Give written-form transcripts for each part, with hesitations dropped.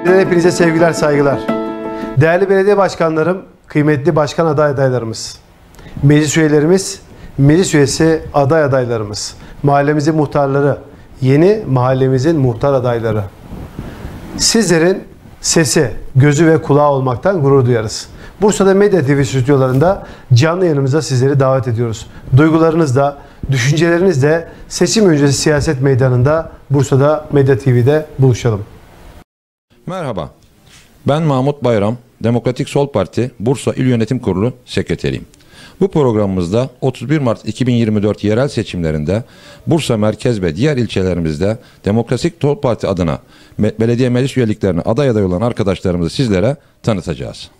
Hepinize sevgiler, saygılar. Değerli belediye başkanlarım, kıymetli başkan adaylarımız, meclis üyelerimiz, meclis üyesi adaylarımız, mahallemizin muhtarları, yeni mahallemizin muhtar adayları. Sizlerin sesi, gözü ve kulağı olmaktan gurur duyarız. Bursa'da Medya TV stüdyolarında canlı yayınımıza sizleri davet ediyoruz. Duygularınızla, düşüncelerinizle seçim öncesi siyaset meydanında Bursa'da Medya TV'de buluşalım. Merhaba, ben Mahmut Bayram, Demokratik Sol Parti Bursa İl Yönetim Kurulu Sekreteriyim. Bu programımızda 31 Mart 2024 yerel seçimlerinde Bursa merkez ve diğer ilçelerimizde Demokratik Sol Parti adına belediye meclis üyeliklerine aday olan arkadaşlarımızı sizlere tanıtacağız.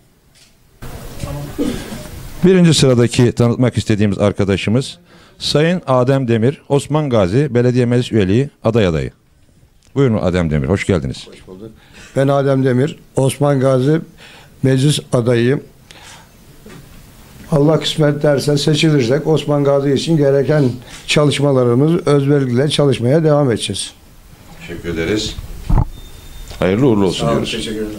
Birinci sıradaki tanıtmak istediğimiz arkadaşımız Sayın Adem Demir, Osman Gazi Belediye Meclis Üyeliği adayı. Buyurun Adem Demir, hoş geldiniz. Hoş bulduk. Ben Adem Demir, Osman Gazi meclis adayıyım. Allah kısmet derse seçilirsek Osman Gazi için gereken çalışmalarımız özveriliyle çalışmaya devam edeceğiz. Teşekkür ederiz. Hayırlı uğurlu olsun diyoruz. Teşekkür ederim.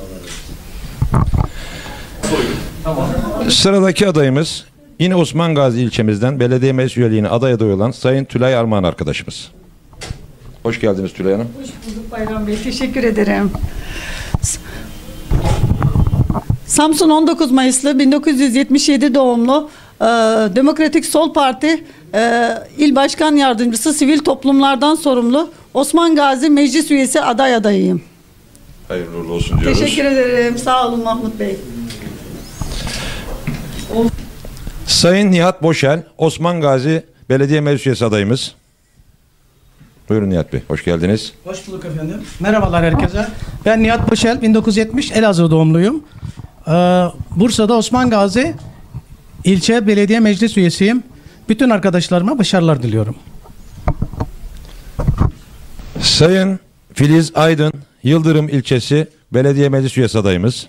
Sıradaki adayımız yine Osman Gazi ilçemizden belediye meclis üyeliğine aday olan Sayın Tülay Armağan arkadaşımız. Hoş geldiniz Tülay Hanım. Hoş bulduk Bayram Bey. Teşekkür ederim. Samsun 19 Mayıslı 1977 doğumlu Demokratik Sol Parti İl Başkan Yardımcısı Sivil Toplumlardan sorumlu Osman Gazi Meclis Üyesi adayıyım. Hayırlı uğurlu olsun diyoruz. Teşekkür ederim. Sağ olun Mahmut Bey. Sayın Nihat Boşel, Osman Gazi Belediye Meclis Üyesi adayımız. Buyurun Nihat Bey, hoş geldiniz. Hoş bulduk efendim. Merhabalar herkese. Ben Nihat Boşel, 1970 Elazığ doğumluyum. Bursa'da Osman Gazi İlçe Belediye Meclis Üyesiyim. Bütün arkadaşlarıma başarılar diliyorum. Sayın Filiz Aydın, Yıldırım İlçesi Belediye Meclis Üyesi adayımız.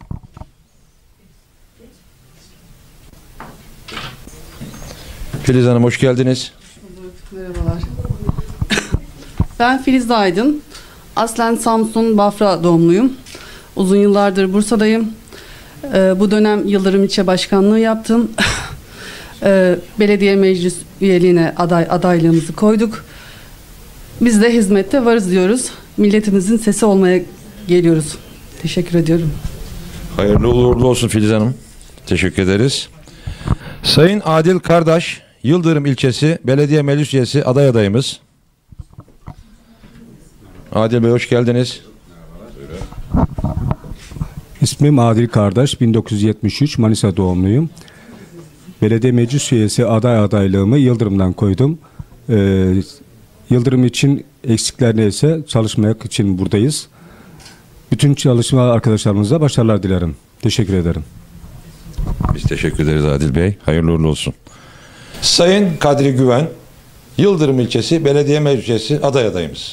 Filiz Hanım hoş geldiniz. Merhabalar. Ben Filiz Aydın. Aslen Samsun Bafra doğumluyum. Uzun yıllardır Bursa'dayım. Bu dönem Yıldırım İlçe Başkanlığı yaptım. Belediye meclis üyeliğine adaylığımızı koyduk. Biz de hizmette varız diyoruz. Milletimizin sesi olmaya geliyoruz. Teşekkür ediyorum. Hayırlı uğurlu olsun Filiz Hanım. Teşekkür ederiz. Sayın Adil Kardaş, Yıldırım İlçesi Belediye Meclis Üyesi adayımız. Adil Bey hoş geldiniz. İsmim Adil Kardeş, 1973 Manisa doğumluyum. Belediye meclis üyesi adaylığımı Yıldırım'dan koydum. Yıldırım için eksikler neyse çalışmak için buradayız. Bütün çalışma arkadaşlarımıza başarılar dilerim. Teşekkür ederim. Biz teşekkür ederiz Adil Bey. Hayırlı uğurlu olsun. Sayın Kadri Güven, Yıldırım İlçesi Belediye Meclis Üyesi adayımız.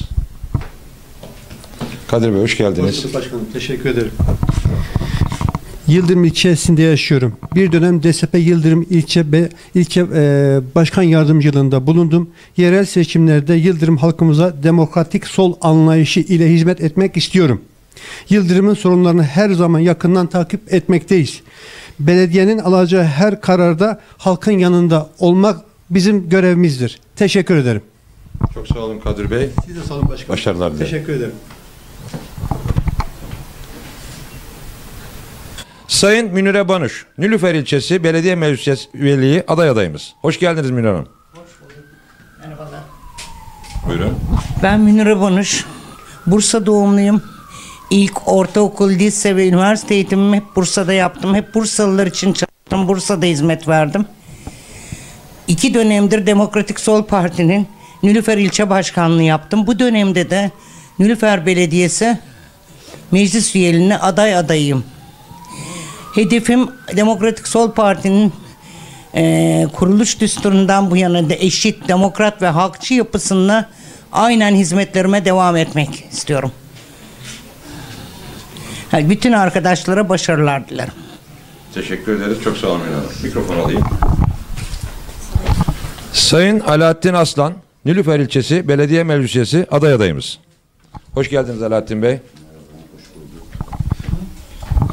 Kadir Bey hoş geldiniz. Hoş bulduk başkanım. Teşekkür ederim. Yıldırım ilçesinde yaşıyorum. Bir dönem DSP Yıldırım ilçe başkan yardımcılığında bulundum. Yerel seçimlerde Yıldırım halkımıza demokratik sol anlayışı ile hizmet etmek istiyorum. Yıldırım'ın sorunlarını her zaman yakından takip etmekteyiz. Belediyenin alacağı her kararda halkın yanında olmak bizim görevimizdir. Teşekkür ederim. Çok sağ olun Kadir Bey. Siz de sağ olun başkanım. Başarılar dilerim. Teşekkür ederim. Sayın Münire Banuş, Nilüfer İlçesi Belediye Meclis Üyeliği adayımız. Hoş geldiniz Münire Hanım. Hoş bulduk. Merhabalar. Buyurun. Ben Münire Banuş. Bursa doğumluyum. İlk ortaokul, lise ve üniversite eğitimimi hep Bursa'da yaptım. Hep Bursalılar için çalıştım. Bursa'da hizmet verdim. 2 dönemdir Demokratik Sol Parti'nin Nilüfer İlçe Başkanlığı yaptım. Bu dönemde de Nilüfer Belediyesi meclis üyeliğine adayım. Hedefim Demokratik Sol Parti'nin kuruluş düsturundan bu yana da eşit, demokrat ve halkçı yapısında aynen hizmetlerime devam etmek istiyorum. Bütün arkadaşlara başarılar dilerim. Teşekkür ederiz. Çok sağ olun. Mikrofon alayım. Sayın Alaaddin Aslan, Nilüfer İlçesi Belediye Meclis Üyesi adayımız. Hoş geldiniz Alaaddin Bey.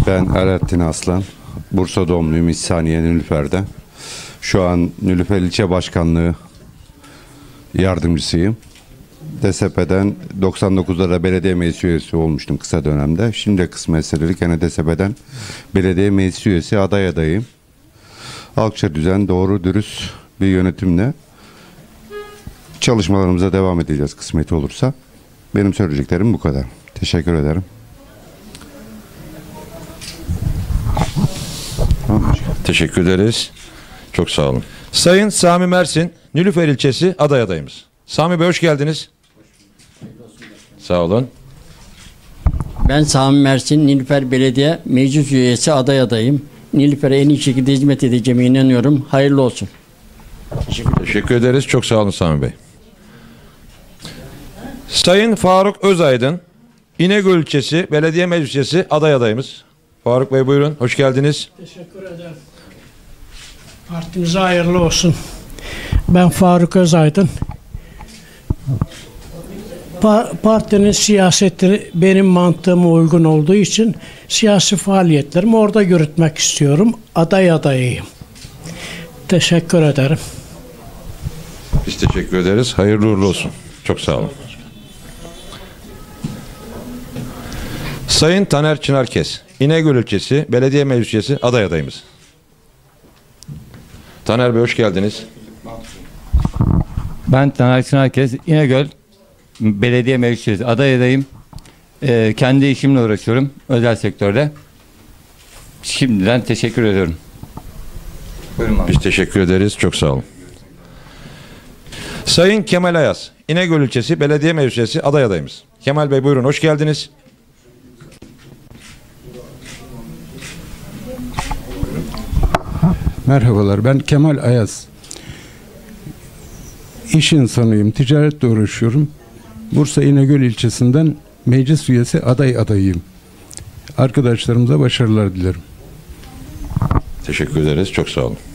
Ben Alaaddin Aslan. Bursa doğumluyum. İhsaniye Nilüfer'de. Şu an Nilüfer İlçe Başkanlığı yardımcısıyım. DSP'den 99'da da belediye meclis üyesi olmuştum kısa dönemde. Şimdi de kısmet eserilik gene DSP'den belediye meclis üyesi adayım. Halkça düzen, doğru, dürüst bir yönetimle çalışmalarımıza devam edeceğiz kısmet olursa. Benim söyleyeceklerim bu kadar. Teşekkür ederim. Teşekkür ederiz. Çok sağ olun. Sayın Sami Mersin, Nilüfer ilçesi adayımız. Sami Bey hoş geldiniz. Sağ olun. Ben Sami Mersin, Nilüfer Belediye Meclis Üyesi adayım. Nilüfer'e en iyi şekilde hizmet edeceğime inanıyorum. Hayırlı olsun. Teşekkür ederiz. Çok sağ olun Sami Bey. Sayın Faruk Özaydın, İnegöl ilçesi Belediye Meclis Üyesi adayımız. Faruk Bey buyurun. Hoş geldiniz. Teşekkür ederim. Partimize hayırlı olsun. Ben Faruk Özaydın. Partinin siyaseti benim mantığıma uygun olduğu için siyasi faaliyetlerimi orada yürütmek istiyorum. Adayım. Teşekkür ederim. Biz teşekkür ederiz. Hayırlı uğurlu olsun. Çok sağ olun. Sayın Taner Çınarkes, İnegöl ilçesi Belediye Meclis Üyesi adayımız. Taner Bey hoş geldiniz. Ben Taner Çınarkes, İnegöl Belediye Meclis Üyesi adayım. Kendi işimle uğraşıyorum özel sektörde. Şimdiden teşekkür ediyorum. Buyurun abi. Biz teşekkür ederiz. Çok sağ olun. Sayın Kemal Ayaz, İnegöl ilçesi Belediye Meclis Üyesi adayımız. Kemal Bey buyurun. Hoş geldiniz. Merhabalar, ben Kemal Ayaz. İş insanıyım, ticaretle uğraşıyorum. Bursa İnegöl ilçesinden meclis üyesi adayım. Arkadaşlarımıza başarılar dilerim. Teşekkür ederiz. Çok sağ olun.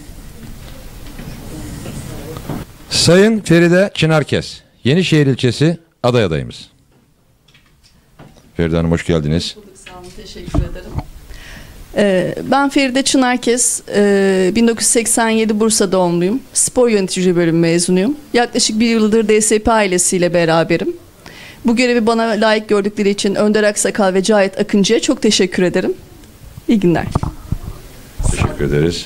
Sayın Feride Çınarkes, Yenişehir ilçesi adayımız. Feride Hanım hoş geldiniz. Sağ olun, teşekkür ederim. Ben Feride Çınarkes, 1987 Bursa doğumluyum. Spor yönetici bölümü mezunuyum. Yaklaşık bir yıldır DSP ailesiyle beraberim. Bu görevi bana layık gördükleri için Önder Aksakal ve Cahit Akıncı'ya çok teşekkür ederim. İyi günler. Teşekkür ederiz.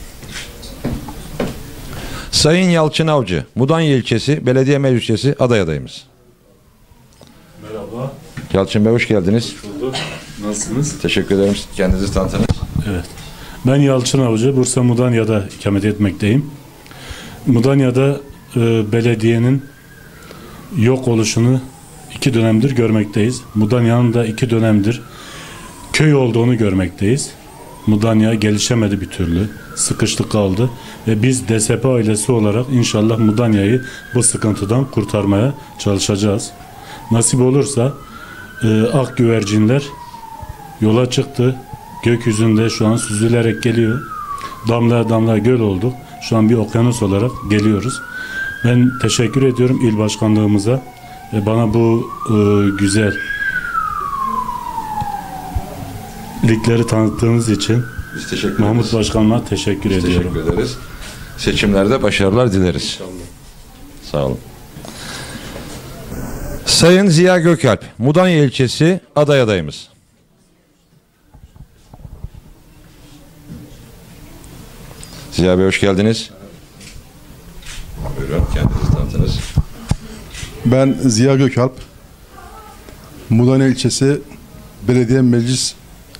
Sayın Yalçın Avcı, Mudanya ilçesi Belediye Meclis Üyesi adayımız. Merhaba. Yalçın Bey hoş geldiniz. Hoş bulduk. Nasılsınız? Teşekkür ederim. Kendinizi tanıtınız. Evet. Ben Yalçın Avcı, Bursa Mudanya'da ikamet etmekteyim. Mudanya'da belediyenin yok oluşunu 2 dönemdir görmekteyiz. Mudanya'nın da 2 dönemdir köy olduğunu görmekteyiz. Mudanya gelişemedi bir türlü. Sıkıştık kaldı. Ve biz DSP ailesi olarak inşallah Mudanya'yı bu sıkıntıdan kurtarmaya çalışacağız. Nasip olursa ak güvercinler yola çıktı. Gökyüzünde şu an süzülerek geliyor. Damla damla göl olduk. Şu an bir okyanus olarak geliyoruz. Ben teşekkür ediyorum il başkanlığımıza. Bana bu güzel ligleri tanıttığınız için Biz teşekkür ederiz. Mahmut Başkanıma teşekkür ediyorum. Teşekkür ederiz. Seçimlerde başarılar dileriz. İnşallah. Sağ olun. Sayın Ziya Gökalp, Mudanya ilçesi adayımız. Ziya Bey hoş geldiniz. Buyurun kendinizi tanıtınız. Ben Ziya Gökalp, Mudanya ilçesi Belediye Meclis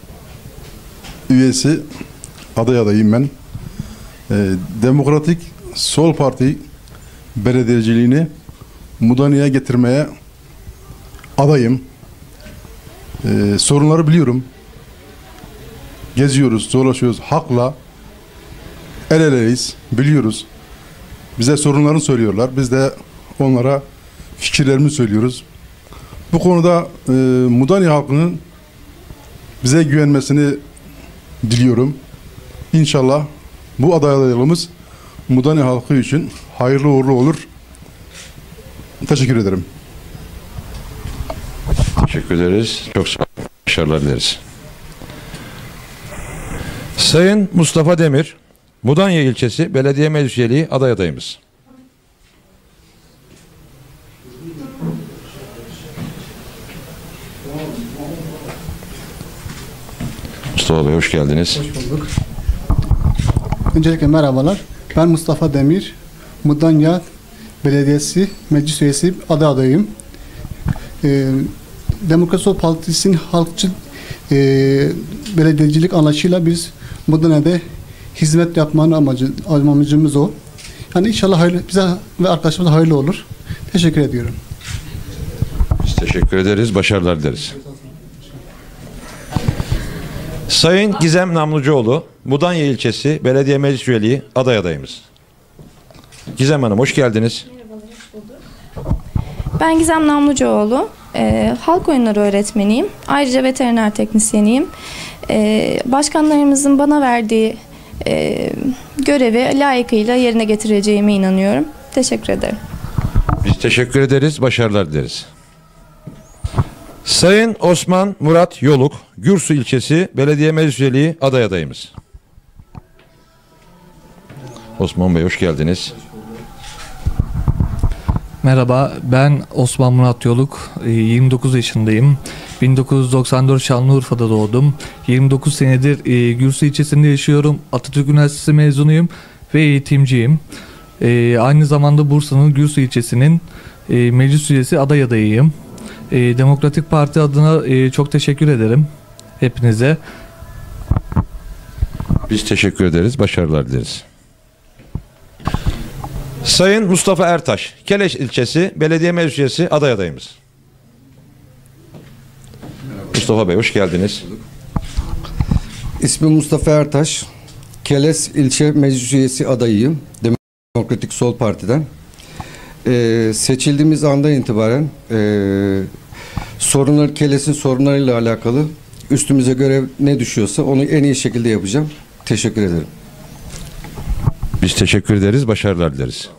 üyesi adayım ben. Demokratik Sol Parti belediyeciliğini Mudanya'ya getirmeye adayım. Sorunları biliyorum. Geziyoruz, dolaşıyoruz. Hakla el eleyiz, biliyoruz. Bize sorunlarını söylüyorlar. Biz de onlara fikirlerimizi söylüyoruz. Bu konuda Mudanya halkının bize güvenmesini diliyorum. İnşallah bu adaylığımız Mudanya halkı için hayırlı uğurlu olur. Teşekkür ederim. Teşekkür ederiz. Çok sağ olun. Başarılar dileriz. Sayın Mustafa Demir, Mudanya ilçesi belediye meclis üyeliği aday adayımız. Mustafa Bey hoş geldiniz. Hoş bulduk. Öncelikle merhabalar. Ben Mustafa Demir, Mudanya Belediyesi Meclis Üyesi aday adayım. Demokrasi Sol Partisi'nin halkçı belediyecilik anlayışıyla biz Mudanya'da hizmet yapmanın amacımız o. Yani inşallah hayırlı, bize ve arkadaşlarımıza hayırlı olur. Teşekkür ediyorum. Biz teşekkür ederiz, başarılar dileriz. Sayın Gizem Namlucuoğlu, Mudanya ilçesi belediye meclis üyeliği aday adayımız. Gizem Hanım hoş geldiniz. Merhabalar, hoş bulduk. Ben Gizem Namlucuoğlu, halk oyunları öğretmeniyim. Ayrıca veteriner teknisyeniyim. Başkanlarımızın bana verdiği görevi layıkıyla yerine getireceğime inanıyorum. Teşekkür ederim. Biz teşekkür ederiz, başarılar dileriz. Sayın Osman Murat Yoluk, Gürsu ilçesi belediye meclis üyeliği aday adayımız. Osman Bey hoş geldiniz. Merhaba, ben Osman Murat Yoluk, 29 yaşındayım. 1994 Şanlıurfa'da doğdum. 29 senedir Gürsu ilçesinde yaşıyorum. Atatürk Üniversitesi mezunuyum ve eğitimciyim. Aynı zamanda Bursa'nın Gürsu ilçesinin meclis üyesi aday adayıyım. Demokratik Parti adına çok teşekkür ederim hepinize. Biz teşekkür ederiz, başarılar dileriz. Sayın Mustafa Ertaş, Keleş ilçesi belediye meclis üyesi aday adayımız. Mustafa Bey hoş geldiniz. İsmim Mustafa Ertaş. Keles ilçe meclis üyesi adayıyım. Demokratik Sol Parti'den. Seçildiğimiz andan itibaren Keles'in sorunlarıyla alakalı üstümüze görev ne düşüyorsa onu en iyi şekilde yapacağım. Teşekkür ederim. Biz teşekkür ederiz, başarılar dileriz.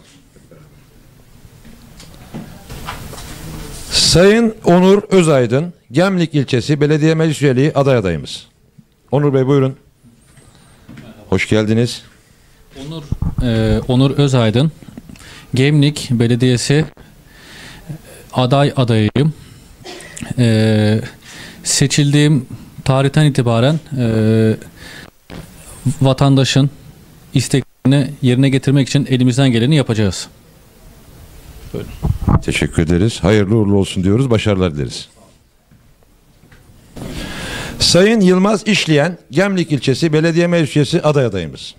Sayın Onur Özaydın, Gemlik ilçesi belediye meclis üyeliği aday adayımız. Onur Bey buyurun. Hoş geldiniz. Onur Özaydın, Gemlik Belediyesi aday adayıyım. Seçildiğim tarihten itibaren vatandaşın isteklerini yerine getirmek için elimizden geleni yapacağız. Buyurun. Teşekkür ederiz. Hayırlı uğurlu olsun diyoruz. Başarılar dileriz. Sayın Yılmaz İşleyen, Gemlik ilçesi belediye meclis üyesi aday adayımız.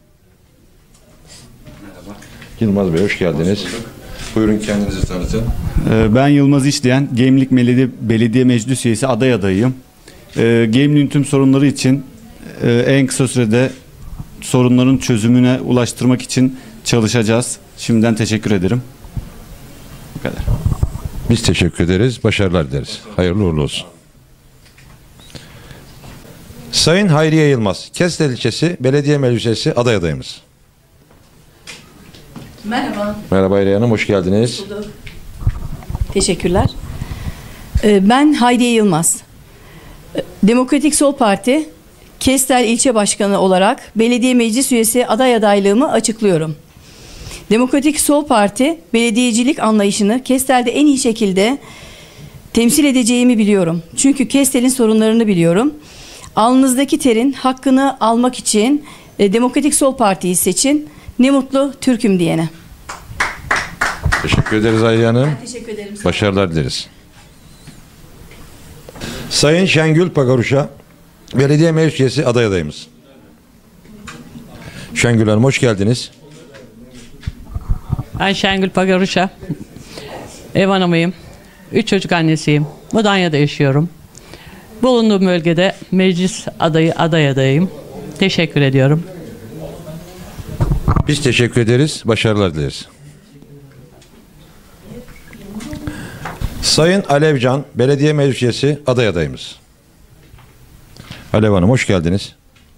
Merhaba. Yılmaz Bey hoş geldiniz. Buyurun kendinizi tanıtın. Ben Yılmaz İşleyen, Gemlik Belediye Meclis Üyesi aday adayıyım. Gemlik'in tüm sorunları için en kısa sürede sorunların çözümüne ulaştırmak için çalışacağız. Şimdiden teşekkür ederim. Bu kadar. Biz teşekkür ederiz. Başarılar dileriz. Hayırlı uğurlu olsun. Sayın Hayriye Yılmaz, Kestel ilçesi belediye meclis üyesi aday adayımız. Merhaba. Merhaba Hayriye Hanım, hoş geldiniz. Teşekkürler. Ben Hayriye Yılmaz. Demokratik Sol Parti, Kestel İlçe Başkanı olarak belediye meclis üyesi aday adaylığımı açıklıyorum. Demokratik Sol Parti, belediyecilik anlayışını Kestel'de en iyi şekilde temsil edeceğimi biliyorum. Çünkü Kestel'in sorunlarını biliyorum. Alnınızdaki terin hakkını almak için Demokratik Sol Parti'yi seçin. Ne mutlu Türk'üm diyene. Teşekkür ederiz Hayriye Hanım. Ben teşekkür ederim. Başarılar dileriz. Sayın Şengül Pagaruş'a, belediye meclis üyesi aday adayımız. Şengül Hanım hoş geldiniz. Ben Şengül Pagaruş'a, ev hanımıyım. 3 çocuk annesiyim. Mudanya'da yaşıyorum. Bulunduğum bölgede meclis aday adayıyım. Teşekkür ediyorum. Biz teşekkür ederiz. Başarılar dileriz. Sayın Alevcan, belediye meclis üyesi aday adayımız. Alev Hanım hoş geldiniz.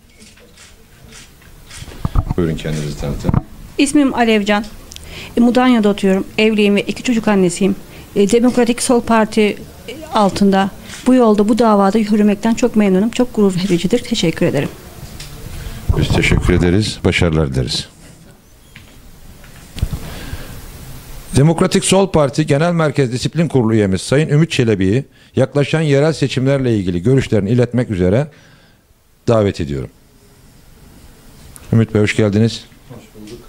Buyurun kendinizi tanıtın. İsmim Alevcan. Mudanya'da oturuyorum. Evliyim ve 2 çocuk annesiyim. Demokratik Sol Parti altında bu yolda, bu davada yürümekten çok memnunum. Çok gurur vericidir. Teşekkür ederim. Biz teşekkür ederiz, başarılar dileriz. Demokratik Sol Parti Genel Merkez Disiplin Kurulu üyemiz Sayın Ümit Çelebi'yi yaklaşan yerel seçimlerle ilgili görüşlerini iletmek üzere davet ediyorum. Ümit Bey hoş geldiniz. Hoş bulduk.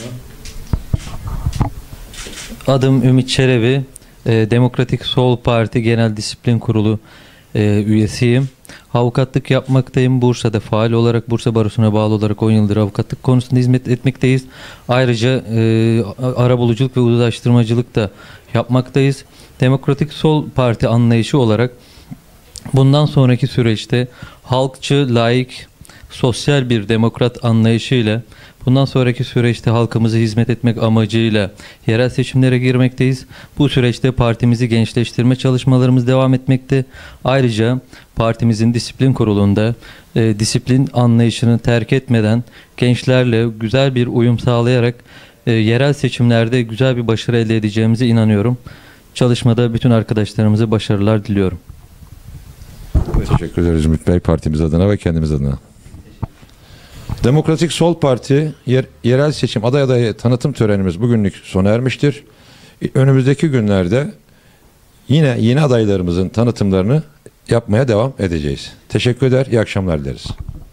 Adım Ümit Çelebi. Demokratik Sol Parti Genel Disiplin Kurulu üyesiyim. Avukatlık yapmaktayım. Bursa'da faal olarak Bursa Barosu'na bağlı olarak 10 yıldır avukatlık konusunda hizmet etmekteyiz. Ayrıca arabuluculuk ve uzlaştırmacılık da yapmaktayız. Demokratik Sol Parti anlayışı olarak bundan sonraki süreçte halkçı, laik, sosyal bir demokrat anlayışıyla bundan sonraki süreçte halkımıza hizmet etmek amacıyla yerel seçimlere girmekteyiz. Bu süreçte partimizi gençleştirme çalışmalarımız devam etmekte. Ayrıca partimizin disiplin kurulunda disiplin anlayışını terk etmeden gençlerle güzel bir uyum sağlayarak yerel seçimlerde güzel bir başarı elde edeceğimize inanıyorum. Çalışmada bütün arkadaşlarımıza başarılar diliyorum. Teşekkür ederiz Ümit Bey, partimiz adına ve kendimiz adına. Demokratik Sol Parti yerel seçim aday adayı tanıtım törenimiz bugünlük sona ermiştir. Önümüzdeki günlerde yine yeni adaylarımızın tanıtımlarını yapmaya devam edeceğiz. Teşekkür eder, iyi akşamlar dileriz.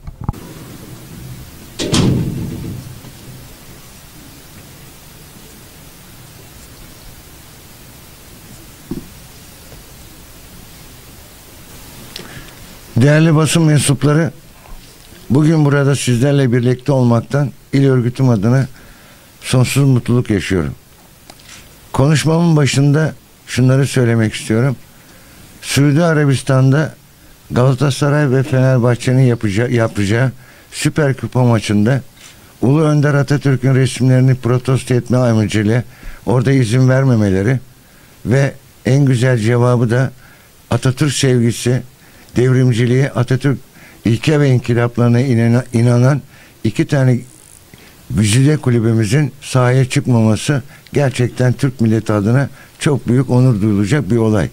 Değerli basın mensupları, bugün burada sizlerle birlikte olmaktan il örgütüm adına sonsuz mutluluk yaşıyorum. Konuşmamın başında şunları söylemek istiyorum. Suudi Arabistan'da Galatasaray ve Fenerbahçe'nin yapacağı Süper Kupa maçında Ulu Önder Atatürk'ün resimlerini protesto etme amacıyla orada izin vermemeleri ve en güzel cevabı da Atatürk sevgisi, devrimciliğe, Atatürk ilke ve inkılaplarına inanan iki tane güzide kulübümüzün sahaya çıkmaması gerçekten Türk milleti adına çok büyük onur duyulacak bir olay.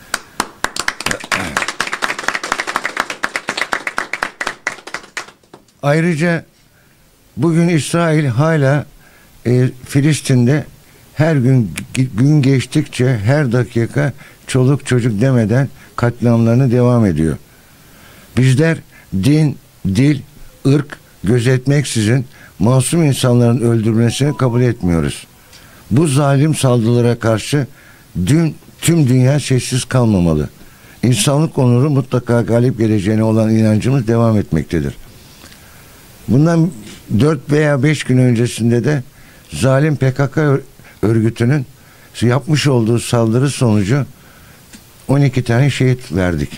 Ayrıca bugün İsrail hala Filistin'de her gün geçtikçe her dakika çoluk çocuk demeden katliamlarını devam ediyor. Bizler din, dil, ırk gözetmeksizin masum insanların öldürülmesini kabul etmiyoruz. Bu zalim saldırılara karşı tüm dünya sessiz kalmamalı. İnsanlık onuru mutlaka galip geleceğine olan inancımız devam etmektedir. Bundan 4 veya 5 gün öncesinde de zalim PKK örgütünün yapmış olduğu saldırı sonucu 12 tane şehit verdik.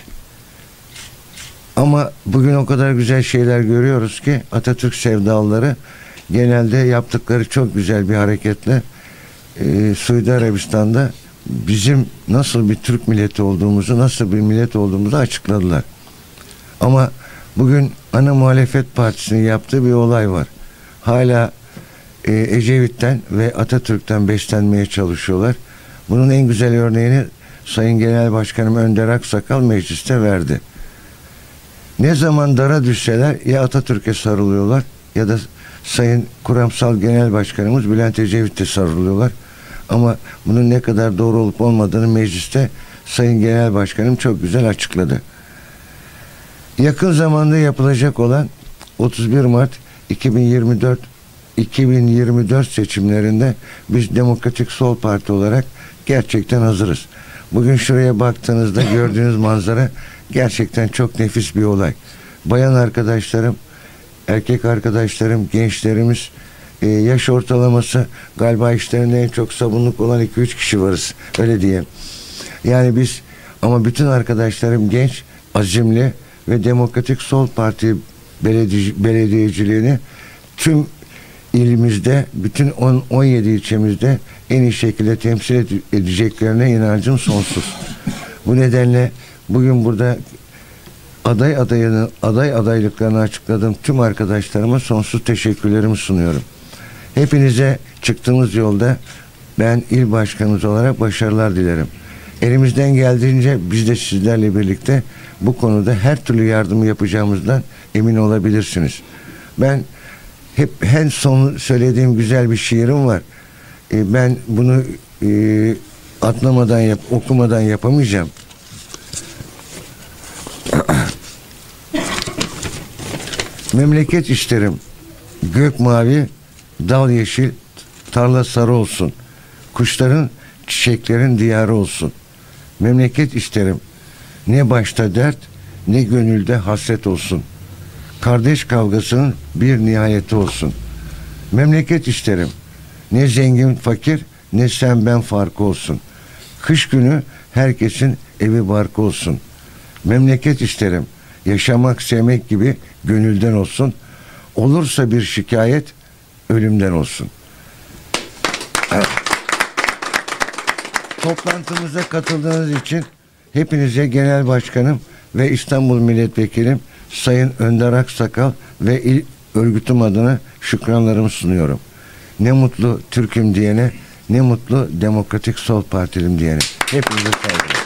Ama bugün o kadar güzel şeyler görüyoruz ki Atatürk sevdalıları genelde yaptıkları çok güzel bir hareketle Suudi Arabistan'da bizim nasıl bir Türk milleti olduğumuzu, nasıl bir millet olduğumuzu açıkladılar. Ama bugün ana muhalefet partisinin yaptığı bir olay var. Hala Ecevit'ten ve Atatürk'ten beslenmeye çalışıyorlar. Bunun en güzel örneğini Sayın Genel Başkanım Önder Aksakal mecliste verdi. Ne zaman dara düşseler ya Atatürk'e sarılıyorlar ya da Sayın Kuramsal Genel Başkanımız Bülent Ecevit'e sarılıyorlar. Ama bunun ne kadar doğru olup olmadığını mecliste Sayın Genel Başkanım çok güzel açıkladı. Yakın zamanda yapılacak olan 31 Mart 2024 seçimlerinde biz Demokratik Sol Parti olarak gerçekten hazırız. Bugün şuraya baktığınızda gördüğünüz manzara gerçekten çok nefis bir olay. Bayan arkadaşlarım, erkek arkadaşlarım, gençlerimiz, yaş ortalaması galiba işlerinde en çok sabunluk olan 2-3 kişi varız. Öyle diyeyim. Yani biz ama bütün arkadaşlarım genç, azimli ve Demokratik Sol Parti belediyeciliğini tüm ilimizde, bütün 17 ilçemizde en iyi şekilde temsil edeceklerine inancım sonsuz. Bu nedenle bugün burada aday adaylıklarını açıkladığım tüm arkadaşlarıma sonsuz teşekkürlerimi sunuyorum. Hepinize çıktığımız yolda ben il başkanımız olarak başarılar dilerim. Elimizden geldiğince biz de sizlerle birlikte bu konuda her türlü yardımı yapacağımızdan emin olabilirsiniz. Ben hep en son söylediğim güzel bir şiirim var. Ben bunu atlamadan okumadan yapamayacağım. Memleket isterim. Gök mavi, dal yeşil, tarla sarı olsun. Kuşların, çiçeklerin diyarı olsun. Memleket isterim. Ne başta dert, ne gönülde hasret olsun. Kardeş kavgasının bir nihayeti olsun. Memleket isterim. Ne zengin fakir, ne sen ben farkı olsun. Kış günü herkesin evi barkı olsun. Memleket isterim. Yaşamak, sevmek gibi gönülden olsun. Olursa bir şikayet, ölümden olsun. Toplantımıza katıldığınız için hepinize Genel Başkanım ve İstanbul Milletvekilim Sayın Önder Aksakal ve il örgütüm adına şükranlarımı sunuyorum. Ne mutlu Türk'üm diyene, ne mutlu Demokratik Sol Partilim diyene. Hepinize saygılar.